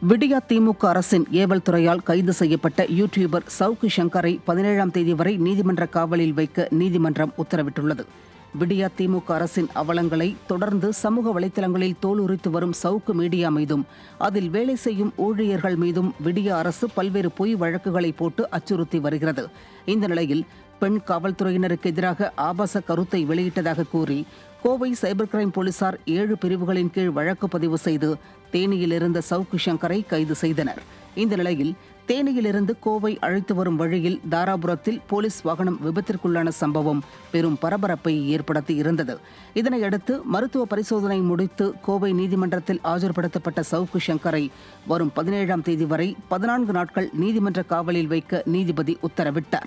விடியா திமுக அரசின் ஏவல் துறையால் கைது செய்யப்பட்ட யூடியூபர் சவுக்கு சங்கரை 17ஆம் தேதி வரை நீதிமன்ற காவலில் வைக்க நீதிமன்றம் உத்தரவிட்டுள்ளது. விடியா திமுக அரசின் அவலங்களை தொடர்ந்து சமூக வலைதளங்களில் தோலுரித்து வரும் சவுக்கு மீடியா மீதும் அதில் வேலை செய்யும் ஊழியர்கள் மீதும் விடியா அரசு பல்வேறு பொய் வழக்குகளை போட்டு அச்சுறுத்தி வருகிறது. இந்த நிலையில் பெண் காவல்துறையினருக்கு எதிராக ஆபாச கருத்தை வெளியிட்டதாக கூறி கோவை சைபர் கிரைம் போலீசார் 7 பிரிவுகளின் கீழ் வழக்கு பதிவு செய்து தேனியில் இருந்த சவுக்கு சங்கரை கைது செய்தனர். இந்த நிலையில் தேனியிலிருந்து கோவை அழைத்து வரும் வழியில் தாராபுரத்தில் போலீஸ் வாகனம் விபத்திற்குள்ளான சம்பவம் பெரும் பரபரப்பை ஏற்படுத்தி இருந்தது. இதனையடுத்து மருத்துவ பரிசோதனை முடித்து கோவை நீதிமன்றத்தில் ஆஜர்படுத்தப்பட்ட சவுக்கு சங்கரை வரும் 17ஆம் தேதி வரை 14 நாட்கள் நீதிமன்ற காவலில் வைக்க நீதிபதி உத்தரவிட்டார்.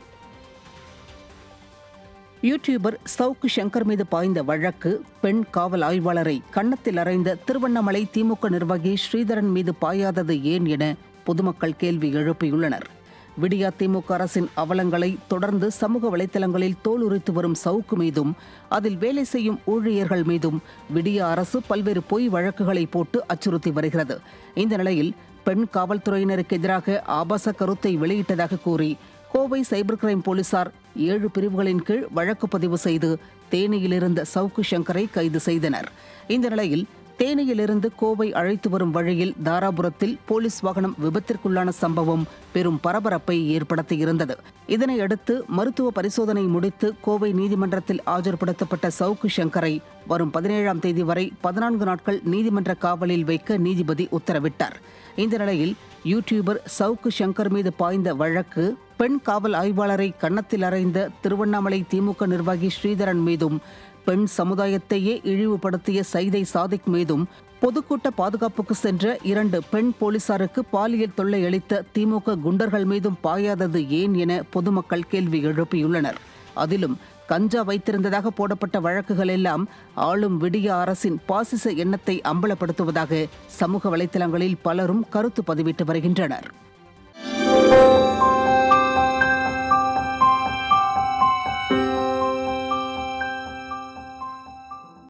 யூடியூபர் சவுக்கு சங்கர் மீது பாய்ந்த வழக்கு பெண் காவல் ஆய்வாளரை கன்னத்தில் அறைந்த திருவண்ணாமலை திமுக நிர்வாகி ஸ்ரீதரன் மீது பாயாதது ஏன் என பொதுமக்கள் கேள்வி எழுப்பியுள்ளனர். விடியா திமுக அரசின் அவலங்களை தொடர்ந்து சமூக வலைதளங்களில் தோலுரித்து வரும் சவுக்கு மீதும் அதில் வேலை செய்யும் ஊழியர்கள் மீதும் விடியா அரசு பல்வேறு பொய் வழக்குகளை போட்டு அச்சுறுத்தி வருகிறது. இந்த நிலையில் பெண் காவல்துறையினருக்கு எதிராக ஆபாச கருத்தை வெளியிட்டதாக கூறி கோவை சைபர் கிரைம் போலீசார் 7 பிரிவுகளின் கீழ் வழக்கு பதிவு செய்து தேனியில் இருந்த சவுக்கு சங்கரை கைது செய்தனர். இந்த நிலையில் தேனியிலிருந்து கோவை அழைத்து வரும் வழியில் தாராபுரத்தில் போலீஸ் வாகனம் விபத்திற்குள்ளான சம்பவம் பெரும் பரபரப்பை ஏற்படுத்தியிருந்தது. இதனையடுத்து மருத்துவ பரிசோதனை முடித்து கோவை நீதிமன்றத்தில் ஆஜர்படுத்தப்பட்ட சவுக்கு சங்கரை வரும் 17ஆம் தேதி வரை 14 நாட்கள் நீதிமன்ற காவலில் வைக்க நீதிபதி உத்தரவிட்டார். இந்த நிலையில் யூடியூபர் சவுக்கு சங்கர் மீது பாய்ந்த வழக்கு பெண் காவல் ஆய்வாளரை கன்னத்தில் அறைந்த திருவண்ணாமலை திமுக நிர்வாகி ஸ்ரீதரன் மீதும் பெண் சமுதாயத்தையே இழிவுபடுத்திய சைதை சாதிக் மீதும் பொதுக்கூட்ட பாதுகாப்புக்கு சென்ற 2 பெண் போலீசாருக்கு பாலியல் தொல்லை அளித்த திமுக குண்டர்கள் மீதும் பாயாதது ஏன் என பொதுமக்கள் கேள்வி எழுப்பியுள்ளனர். அதிலும் கஞ்சா வைத்திருந்ததாக போடப்பட்ட வழக்குகள் எல்லாம் ஆளும் விடியா அரசின் பாசிச எண்ணத்தை அம்பலப்படுத்துவதாக சமூக வலைதளங்களில் பலரும் கருத்து பதிவிட்டு வருகின்றனர்.